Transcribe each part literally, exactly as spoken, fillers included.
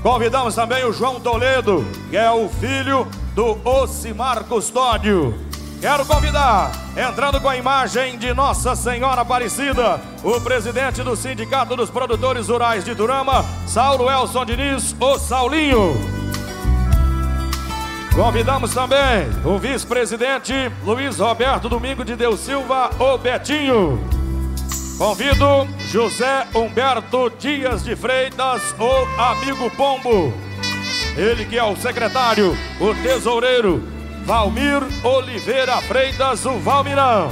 Convidamos também o João Toledo, que é o filho do Ocimar Custódio. Quero convidar, entrando com a imagem de Nossa Senhora Aparecida, o presidente do Sindicato dos Produtores Rurais de Iturama, Saulo Elson Diniz, o Saulinho. Convidamos também o vice-presidente Luiz Roberto Domingo de Deus Silva, o Betinho. Convido José Humberto Dias de Freitas, o amigo Pombo. Ele que é o secretário, o tesoureiro, Valmir Oliveira Freitas, o Valmirão.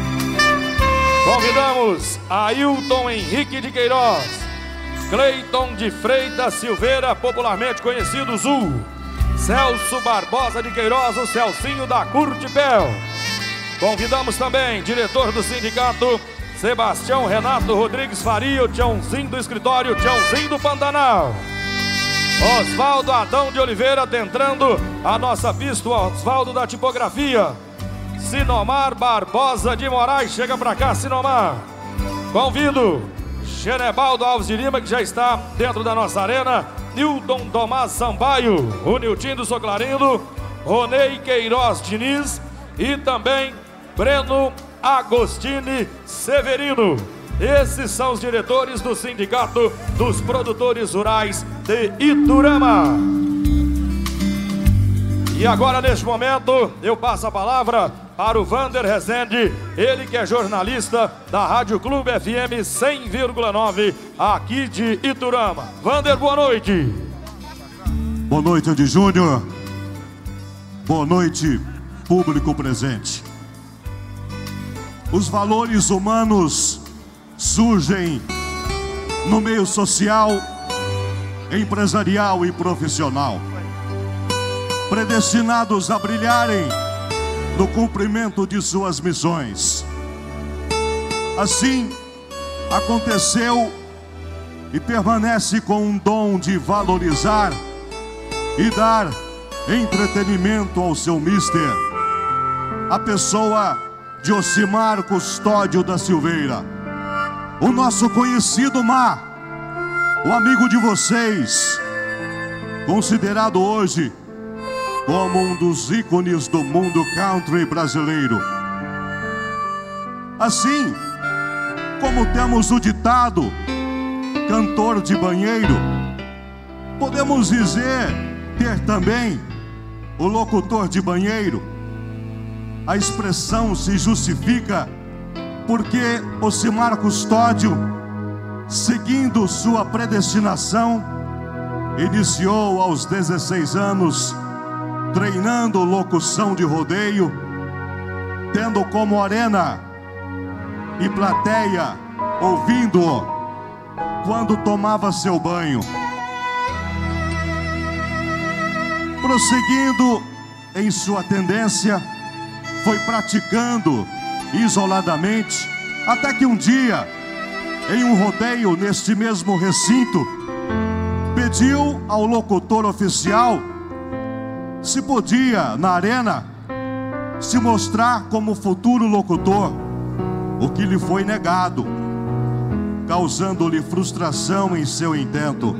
Convidamos Ailton Henrique de Queiroz, Cleiton de Freitas Silveira, popularmente conhecido Zul, Celso Barbosa de Queiroz, o Celcinho da Curtipel. Convidamos também diretor do sindicato, Sebastião Renato Rodrigues Faria, o Tiãozinho do escritório, Tiãozinho do Pantanal. Osvaldo Adão de Oliveira, adentrando a nossa pista, Osvaldo da tipografia. Sinomar Barbosa de Moraes, chega pra cá, Sinomar. Convido Genebaldo Alves de Lima, que já está dentro da nossa arena. Nilton Tomás Sampaio, o Niltinho do Soclarindo. Ronei Queiroz Diniz e também Breno Agostini Severino. Esses são os diretores do Sindicato dos Produtores Rurais de Iturama. E agora, neste momento, eu passo a palavra para o Vander Rezende, ele que é jornalista da Rádio Clube F M cem vírgula nove, aqui de Iturama. Vander, boa noite. Boa noite, Andy Júnior. Boa noite, público presente. Os valores humanos surgem no meio social, empresarial e profissional, predestinados a brilharem no cumprimento de suas missões. Assim, aconteceu e permanece com um dom de valorizar e dar entretenimento ao seu mister, a pessoa de Ocimar Custódio da Silveira, o nosso conhecido Mar, o amigo de vocês, considerado hoje como um dos ícones do mundo country brasileiro. Assim como temos o ditado cantor de banheiro, podemos dizer ter também o locutor de banheiro. A expressão se justifica porque Ocimar Custódio, seguindo sua predestinação, iniciou aos dezesseis anos treinando locução de rodeio, tendo como arena e plateia ouvindo-o quando tomava seu banho. Prosseguindo em sua tendência, foi praticando isoladamente, até que um dia, em um rodeio neste mesmo recinto, pediu ao locutor oficial se podia, na arena, se mostrar como futuro locutor, o que lhe foi negado, causando-lhe frustração em seu intento.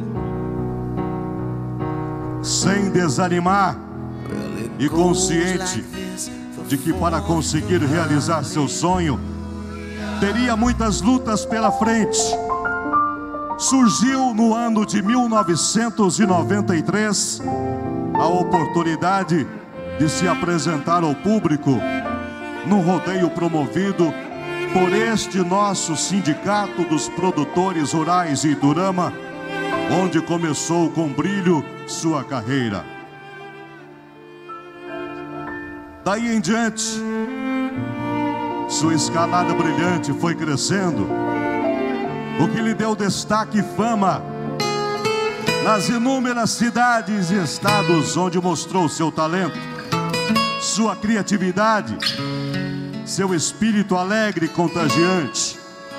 Sem desanimar e consciente de que para conseguir realizar seu sonho teria muitas lutas pela frente, surgiu no ano de mil novecentos e noventa e três a oportunidade de se apresentar ao público num rodeio promovido por este nosso Sindicato dos Produtores Rurais de Iturama, onde começou com brilho sua carreira. Daí em diante, sua escalada brilhante foi crescendo, o que lhe deu destaque e fama nas inúmeras cidades e estados onde mostrou seu talento, sua criatividade, seu espírito alegre e contagiante,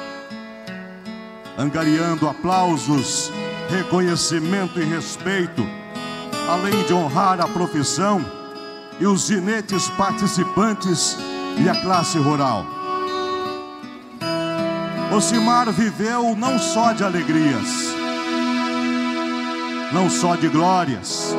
angariando aplausos, reconhecimento e respeito, além de honrar a profissão e os ginetes participantes e a classe rural. Ocimar viveu não só de alegrias, não só de glórias.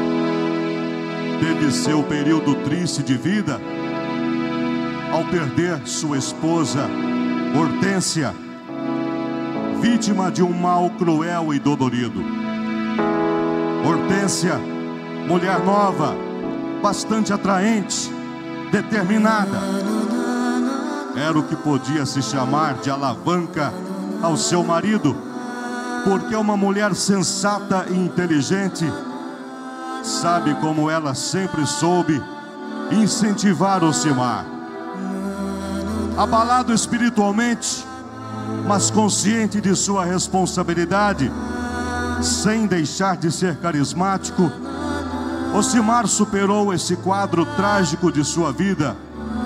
Teve seu período triste de vida ao perder sua esposa, Hortência, vítima de um mal cruel e dolorido. Hortência, mulher nova, bastante atraente, determinada, era o que podia se chamar de alavanca ao seu marido, porque uma mulher sensata e inteligente sabe como ela sempre soube incentivar Ocimar. Abalado espiritualmente, mas consciente de sua responsabilidade, sem deixar de ser carismático, Ocimar superou esse quadro trágico de sua vida.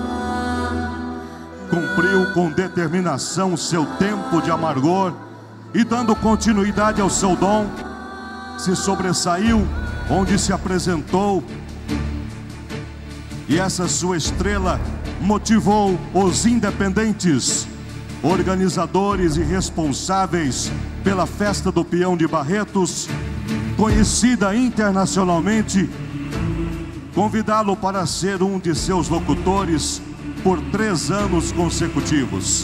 Cumpriu com determinação seu tempo de amargor e, dando continuidade ao seu dom, se sobressaiu onde se apresentou, e essa sua estrela motivou os independentes, organizadores e responsáveis pela Festa do Peão de Barretos, conhecida internacionalmente, convidá-lo para ser um de seus locutores por três anos consecutivos.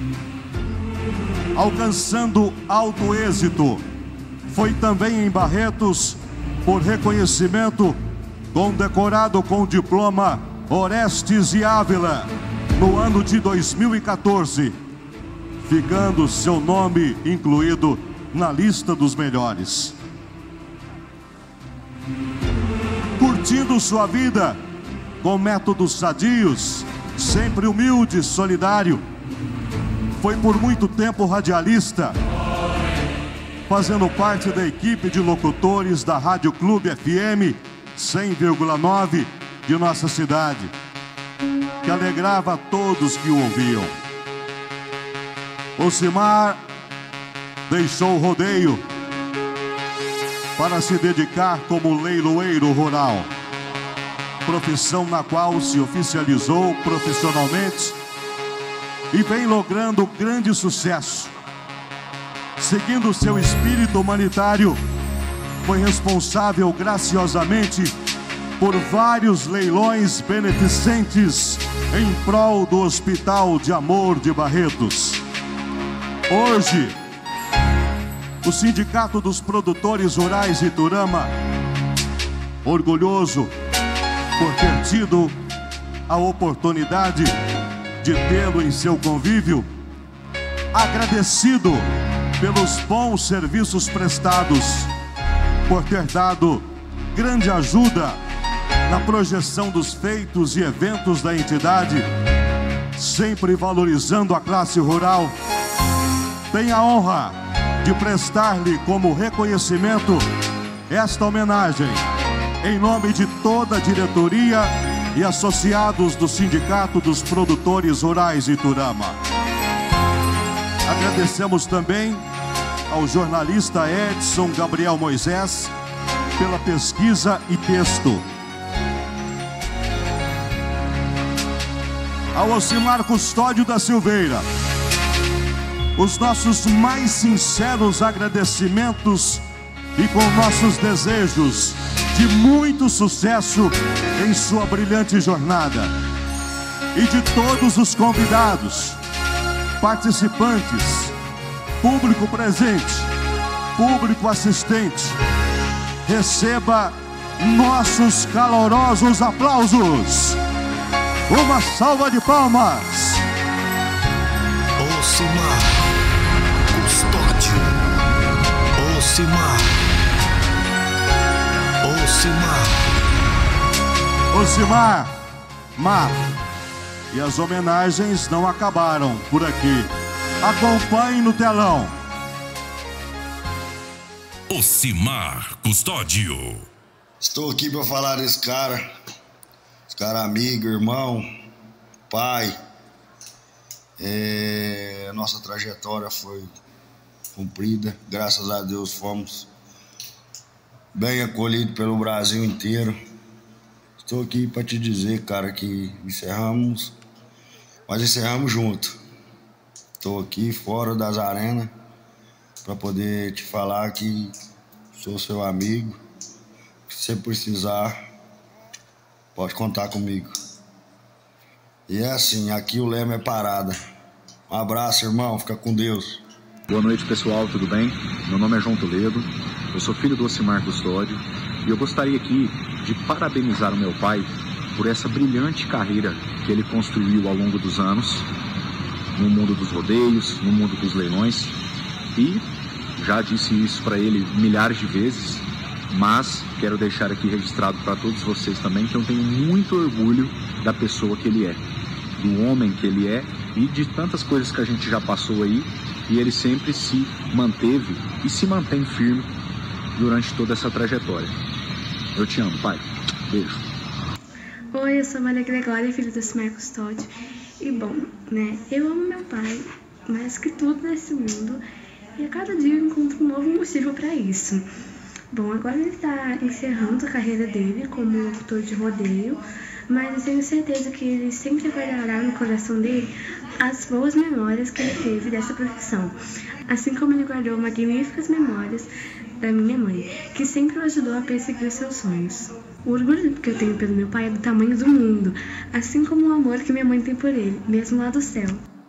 Alcançando alto êxito, foi também em Barretos, por reconhecimento, condecorado com o diploma Orestes e Ávila, no ano de dois mil e quatorze, ficando seu nome incluído na lista dos melhores. Curtindo sua vida com métodos sadios, sempre humilde e solidário, foi por muito tempo radialista, fazendo parte da equipe de locutores da Rádio Clube F M cem vírgula nove de nossa cidade, que alegrava a todos que o ouviam. Ocimar deixou o rodeio para se dedicar como leiloeiro rural, profissão na qual se oficializou profissionalmente e vem logrando grande sucesso. Seguindo seu espírito humanitário, foi responsável graciosamente por vários leilões beneficentes em prol do Hospital de Amor de Barretos. Hoje, o Sindicato dos Produtores Rurais Iturama, orgulhoso por ter tido a oportunidade de tê-lo em seu convívio, agradecido pelos bons serviços prestados, por ter dado grande ajuda na projeção dos feitos e eventos da entidade, sempre valorizando a classe rural, tem a honra de prestar-lhe como reconhecimento esta homenagem, em nome de toda a diretoria e associados do Sindicato dos Produtores Rurais Iturama. Agradecemos também ao jornalista Edson Gabriel Moisés pela pesquisa e texto. Ao Ocimar Custódio da Silveira, os nossos mais sinceros agradecimentos e com nossos desejos de muito sucesso em sua brilhante jornada. E de todos os convidados, participantes, público presente, público assistente, receba nossos calorosos aplausos. Uma salva de palmas. Ocimar Custódio. Ocimar. Ocimar. Ocimar. Mar. E as homenagens não acabaram por aqui. Acompanhe no telão. Ocimar Custódio. Estou aqui para falar desse cara. Esse cara amigo, irmão, pai. É, nossa trajetória foi cumprida. Graças a Deus fomos bem acolhidos pelo Brasil inteiro. Estou aqui para te dizer, cara, que encerramos, mas encerramos junto. Estou aqui fora das arenas para poder te falar que sou seu amigo. Se você precisar, pode contar comigo. E é assim, aqui o lema é parada. Um abraço, irmão, fica com Deus. Boa noite, pessoal, tudo bem? Meu nome é João Toledo, eu sou filho do Ocimar Custódio e eu gostaria aqui de parabenizar o meu pai por essa brilhante carreira que ele construiu ao longo dos anos no mundo dos rodeios, no mundo dos leilões, e já disse isso para ele milhares de vezes, mas quero deixar aqui registrado para todos vocês também que eu tenho muito orgulho da pessoa que ele é, do homem que ele é e de tantas coisas que a gente já passou aí, e ele sempre se manteve e se mantém firme durante toda essa trajetória. Eu te amo, pai. Beijo. Oi, eu sou Maria Gregória, filha do Ocimar Custódio. E bom, né, eu amo meu pai mais que tudo nesse mundo e a cada dia eu encontro um novo motivo para isso. Bom, agora ele está encerrando a carreira dele como locutor de rodeio, mas eu tenho certeza que ele sempre guardará no coração dele as boas memórias que ele teve dessa profissão, assim como ele guardou magníficas memórias da minha mãe, que sempre o ajudou a perseguir os seus sonhos. O orgulho que eu tenho pelo meu pai é do tamanho do mundo, assim como o amor que minha mãe tem por ele, mesmo lá do céu.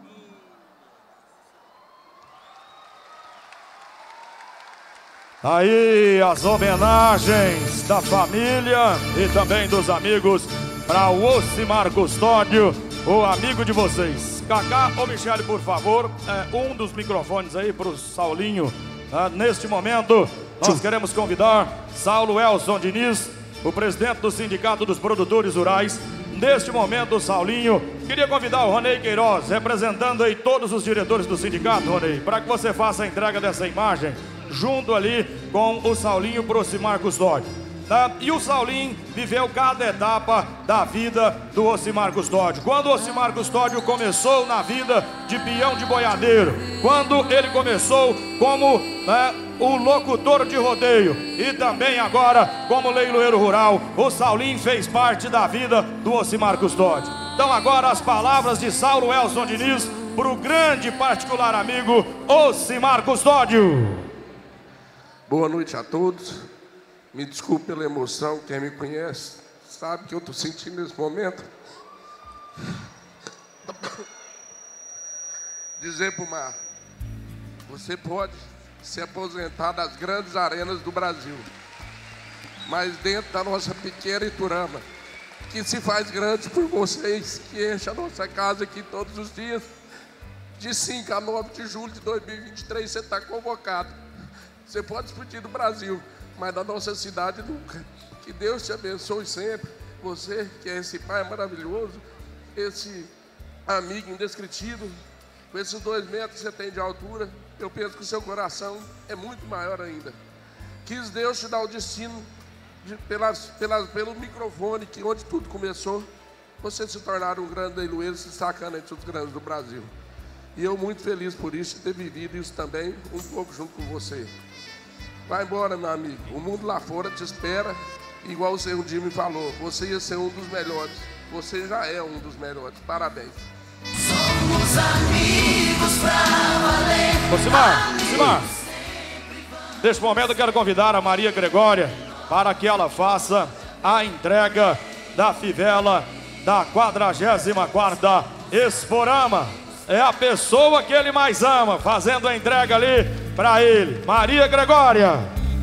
Aí as homenagens da família e também dos amigos para o Ocimar Custódio, o amigo de vocês. Cacá ou Michele, por favor, é, um dos microfones aí para o Saulinho. Ah, neste momento, nós queremos convidar Saulo Elson Diniz, o presidente do Sindicato dos Produtores Rurais. Neste momento, Saulinho, queria convidar o Ronei Queiroz, representando aí todos os diretores do sindicato, Ronei, para que você faça a entrega dessa imagem, junto ali com o Saulinho pro Ocimar Custódio. Tá? E o Saulinho viveu cada etapa da vida do Ocimar Custódio. Quando o Ocimar Custódio começou na vida de peão de boiadeiro, quando ele começou como, né, o locutor de rodeio e também agora como leiloeiro rural, o Saulinho fez parte da vida do Ocimar Custódio. Então agora as palavras de Saulo Elson Diniz para o grande particular amigo Ocimar Custódio. Boa noite a todos. Me desculpe pela emoção, quem me conhece sabe que eu estou sentindo nesse momento. Dizer para o Mar, você pode se aposentar das grandes arenas do Brasil, mas dentro da nossa pequena Iturama, que se faz grande por vocês, que enche a nossa casa aqui todos os dias, de cinco a nove de julho de dois mil e vinte e três, você está convocado. Você pode explodir do Brasil, mas da nossa cidade nunca. Que Deus te abençoe sempre. Você que é esse pai maravilhoso, esse amigo indescritível, com esses dois metros que você tem de altura, eu penso que o seu coração é muito maior ainda. Quis Deus te dar o destino, de, pelas, pelas, pelo microfone, que onde tudo começou, você se tornar um grande leiloeiro, se destacando entre os grandes do Brasil. E eu muito feliz por isso, de ter vivido isso também, um pouco junto com você. Vai embora, meu amigo. O mundo lá fora te espera. Igual você um dia me falou, você ia ser um dos melhores. Você já é um dos melhores. Parabéns. Somos amigos pra valer. Ocimar, Ocimar, neste momento eu quero convidar a Maria Gregória para que ela faça a entrega da fivela da quadragésima quarta Exporama. É a pessoa que ele mais ama, fazendo a entrega ali para ele. Maria Gregória.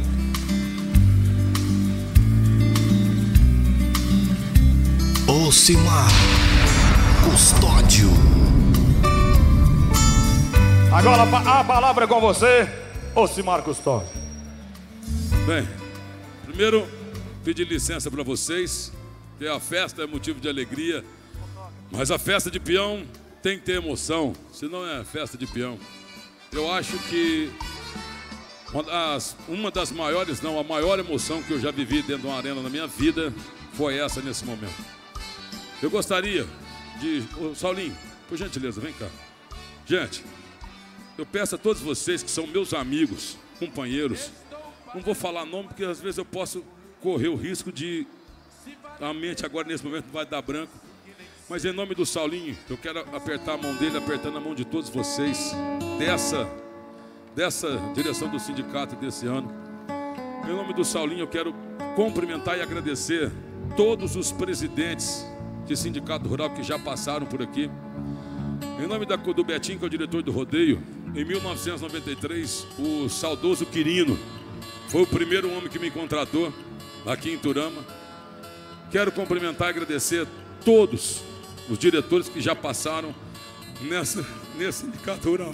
Ocimar Custódio. Agora a palavra é com você, Ocimar Custódio. Bem, primeiro pedir licença para vocês, que a festa é motivo de alegria, mas a festa de peão tem que ter emoção, senão é festa de peão. Eu acho que uma das, uma das maiores, não, a maior emoção que eu já vivi dentro de uma arena na minha vida foi essa nesse momento. Eu gostaria de... Ô, Saulinho, por gentileza, vem cá. Gente, eu peço a todos vocês que são meus amigos, companheiros, não vou falar nome porque às vezes eu posso correr o risco de... A mente agora nesse momento vai dar branco. Mas em nome do Saulinho, eu quero apertar a mão dele, apertando a mão de todos vocês, dessa, dessa direção do sindicato desse ano. Em nome do Saulinho, eu quero cumprimentar e agradecer todos os presidentes de sindicato rural que já passaram por aqui. Em nome da, do Betinho, que é o diretor do rodeio, em mil novecentos e noventa e três, o saudoso Quirino foi o primeiro homem que me contratou aqui em Turama. Quero cumprimentar e agradecer todos os diretores que já passaram nessa, nesse sindicato rural.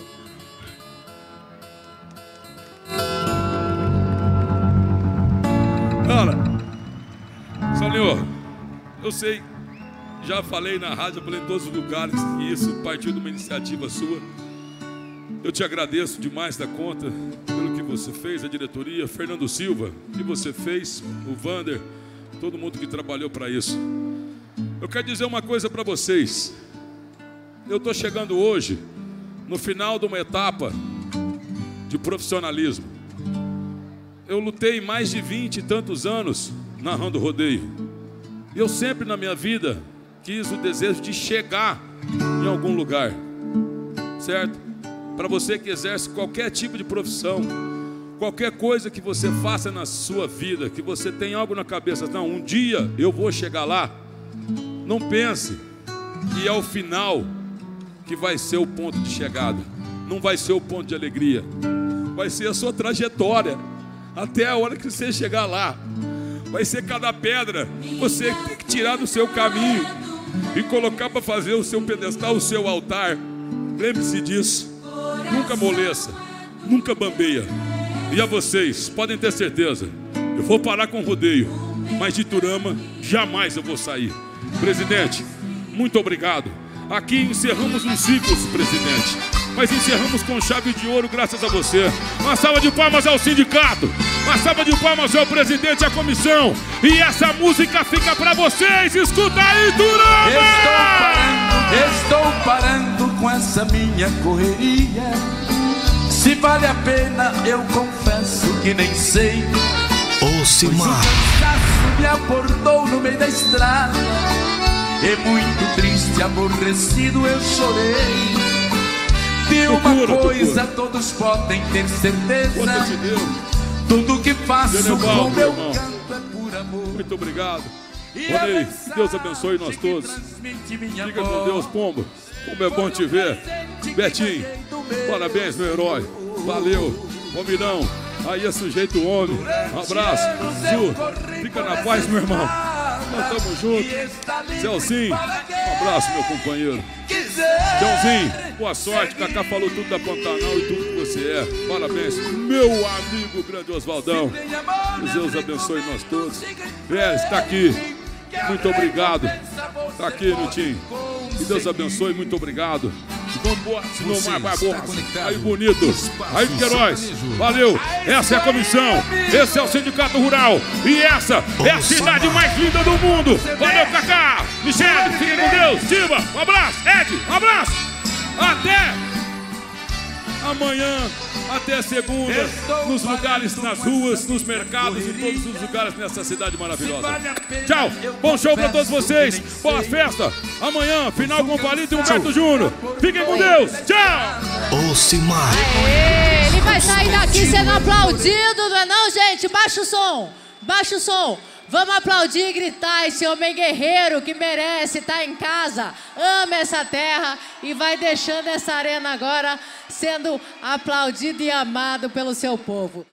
Cara, Saulinho, eu sei, já falei na rádio, eu falei em todos os lugares que isso partiu de uma iniciativa sua. Eu te agradeço demais da conta pelo que você fez, a diretoria, Fernando Silva, que você fez, o Vander, todo mundo que trabalhou para isso. Eu quero dizer uma coisa para vocês. Eu estou chegando hoje no final de uma etapa de profissionalismo. Eu lutei mais de vinte e tantos anos narrando rodeio. E eu sempre na minha vida quis o desejo de chegar em algum lugar, certo? Para você que exerce qualquer tipo de profissão, qualquer coisa que você faça na sua vida, que você tem algo na cabeça, não, um dia eu vou chegar lá. Não pense que é o final que vai ser o ponto de chegada. Não vai ser o ponto de alegria. Vai ser a sua trajetória até a hora que você chegar lá. Vai ser cada pedra que você tem que tirar do seu caminho e colocar para fazer o seu pedestal, o seu altar. Lembre-se disso. Nunca amoleça, nunca bambeia. E a vocês, podem ter certeza, eu vou parar com o rodeio, mas de Turama jamais eu vou sair. Presidente, muito obrigado. Aqui encerramos um ciclo, presidente, mas encerramos com chave de ouro graças a você. Uma salva de palmas ao sindicato, uma salva de palmas ao presidente e à comissão. E essa música fica pra vocês. Escuta aí, Turama! Estou parando, estou parando com essa minha correria. Se vale a pena, eu confesso que nem sei. Ocimar. O cansaço me abordou no meio da estrada e muito triste, aborrecido eu chorei. De uma coisa todos podem ter certeza: tudo que faço com meu canto é por amor. Muito obrigado. Ronei, Deus abençoe nós todos. Fica com Deus, Pombo. Como é bom te ver. Betinho, parabéns, meu herói. Valeu. Pomirão, aí é sujeito homem. Um abraço. Zu, fica na paz, meu irmão. Nós estamos juntos. Celcinho, um abraço, meu companheiro. Joãozinho, boa sorte. Cacá falou tudo da Pantanal e tudo que você é. Parabéns, meu amigo grande Oswaldão. Que Deus abençoe nós todos. Vélez, está aqui. Muito obrigado. Está aqui, Nutinho. Que Deus abençoe, muito obrigado. Vambora, se não mais vai embora. Aí, bonito. Aí, Queiroz. Valeu. Essa é a comissão. Esse é o Sindicato Rural. E essa é a cidade mais linda do mundo. Valeu, Cacá. Michele, fiquem com Deus. Silva, um abraço. Ed, um abraço. Até amanhã. Até segunda, nos lugares, nas ruas, nos mercados, em todos os lugares nessa cidade maravilhosa. Tchau, bom show pra todos vocês. Boa festa. Amanhã, final com o Palito e Humberto Júnior. Fiquem com Deus. Tchau. Ocimar. Aê, ele vai sair daqui sendo aplaudido, não é não, gente? Baixa o som, baixa o som. Vamos aplaudir e gritar esse homem guerreiro que merece estar em casa, ama essa terra e vai deixando essa arena agora sendo aplaudido e amado pelo seu povo.